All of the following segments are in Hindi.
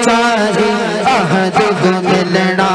चाहे अहद को मिलना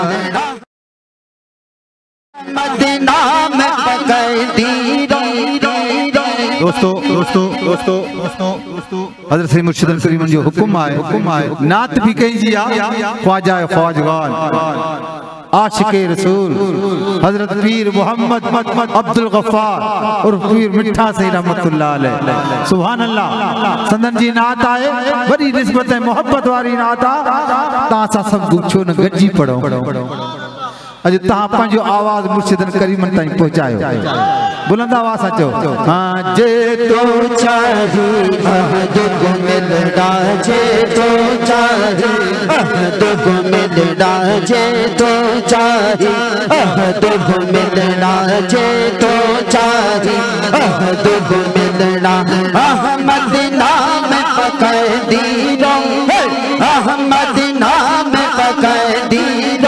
मदीना में बकैदी। दोस्तों दोस्तों दोस्तों दोस्तों हज़रत सैयद मुर्शिद करीम जो हुक्म आए नात भी कहीं जी ख्वाजा ख्वाजगान आशिक़े रसूल हज़रत पीर मोहम्मद अब्दुल गफ्फार और पीर मिठा सही रहमतुल्लाह अलैह। सुभान अल्लाह। संदन जी नात आए बड़ी निस्बत है मोहब्बत वारी नात तासा सब गुच्छो न गजी पढ़ो अज तहां पंहिंजो आवाज़ मुर्शिदन करीमन ताईं पहुंचायो। बुलंद आवाज़ अचो। हाँ जे तो चाहे अहद को मिलना जे तो चाहे अहद को मिलना जे तो चाहे अहद को मिलना जे तो चाहे अहद को मिलना अहमद नाम पकड़ी अहमद नाम पकड़ी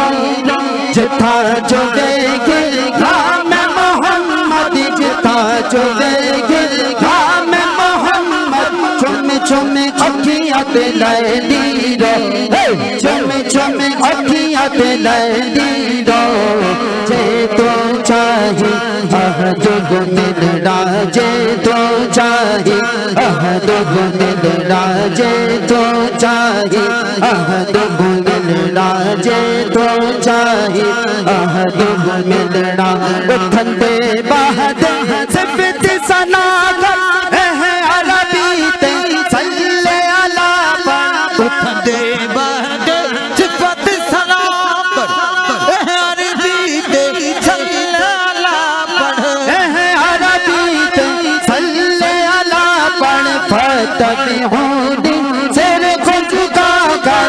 जिथा जो देखे खाम मोहम्मद जिथा जो देखे खाम मोहम्मद चुम चुम अखियाँ पे लैली रो चुम चुम अखियाँ पे लैली रो जे तो चाहे अहद को मिलना जे तो चाहे अहद को मिलना जे तो चाहे अहद को मिलना जे तो चाहे अहद को मिलना उठंदे बाहद सिफत सना कर अरबी ते सल्ले अला पर उठंदे बाहद सिफत सना कर अरबी ते सल्ले अला पर अरबी ते सल्ले अला पर फतबिहुनी सिर को झुका कर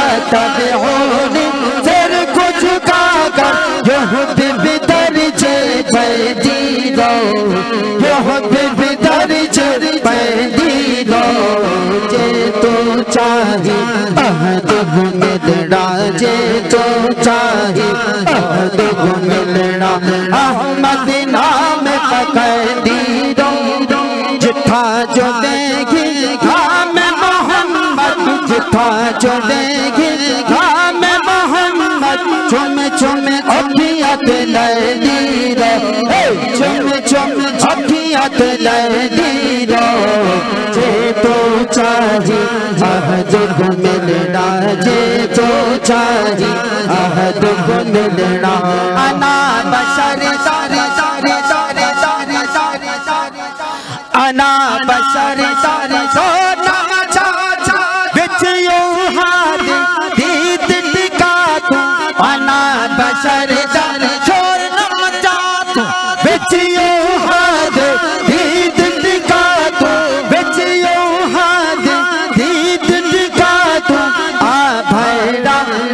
फतबिहुनी सिर को झुका कर यह बिदर जे पैदी रो यह बिदर जे पैदी रो जे तो चाहे अहद को मिलना जे तो चाहे अहद को मिलना अहमद नाम पकड़ी रो जिथा जो देखे खाम मोहम्मद जिथा जो देखे खाम मोहम्मद चुम चुम अखियाँ पे लैली रो चुम चुम अखियाँ पे लैली रो जे तो चाहे अहद को मिलना जे तो चाहे अहद को मिलना अना बशर तारे तारे तारे तारे तारे तारे अना बशर तारे सोना चाचा बिच यो हाथ दीद टिका तू अना बशर तारे छोर न मचा तू बिच यो हाथ दीद टिका तू बिच यो हाथ दीद टिका तू आ भैरा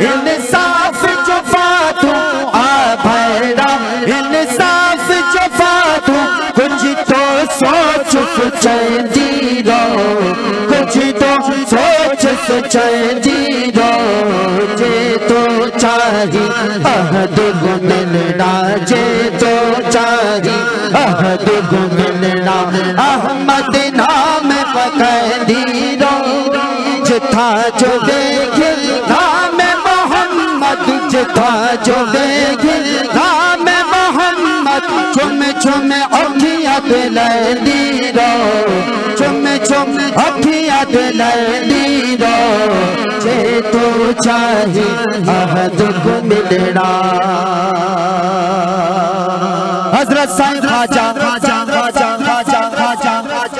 इंसाफ जफा तू आ भैरा इंसाफ जफा तू कुछ तो सोच सोचेंदी रो कुछ तो सोच सोचेंदी रो जे तो चाहे अहद को मिलना जे तो चाहे अहद को मिलना अहमद नाम पकड़ी रो जिथा जो देखे नाम मोहम्मद जिथा जो देखे नाम मोहम्मद चुम चुम अखियाँ पे लैली रो चुम चुम अखियाँ पे लैली रो जे तो चाहे अहद को मिलना। हजरत साईं ख्वाजा ख्वाजा ख्वाजा ख्वाजा ख्वाजा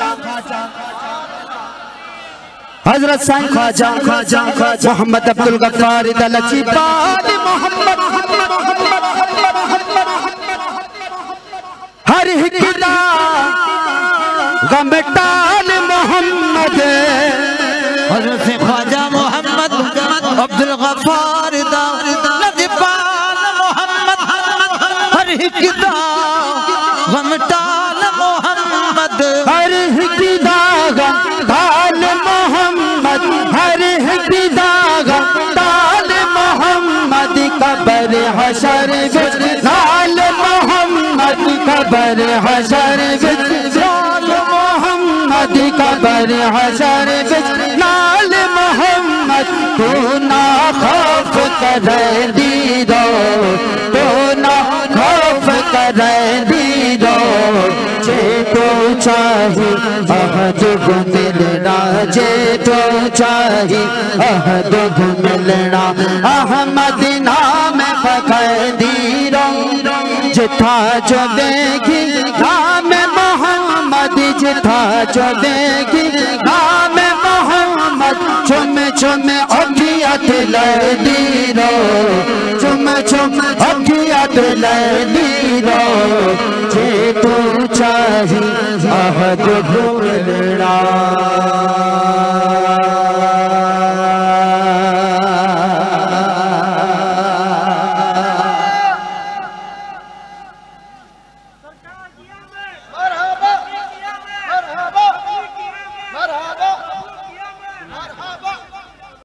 हजरत साईं ख्वाजा ख्वाजा ख्वाजा मोहम्मद अब्दुल गफ्फार दलची पाल मोहम्मद हर हिकदा गम टाल मोहम्मद हज़रत ख्वाजा मोहम्मद अब्दुल गफ्फार दलची पाल मोहम्मद हर हिकदा गम टाल मोहम्मद हर हिकदा गम टाल मोहम्मद हर हिकदा गम टाल मोहम्मद कबर हशर विच लाल मोहम्मद कबर हशर विच लाल मोहम्मद कबर हशर विच लाल मोहम्मद तू ना खौफ करे दीरो, तू ना खौफ करे दीरो, जे तो चाहे अहद को मिलना, जे तो चाहे अहद को मिलना। अहमद नाम फखर दीरो, जिथा जो देखी नाम मोहम्मद, जिथा जो देखी नाम मोहम्मद, चुम चुम अखियत लदीरो, चुम चुम अखियत लदीरो, जे तू चाहे अहद को मिलना।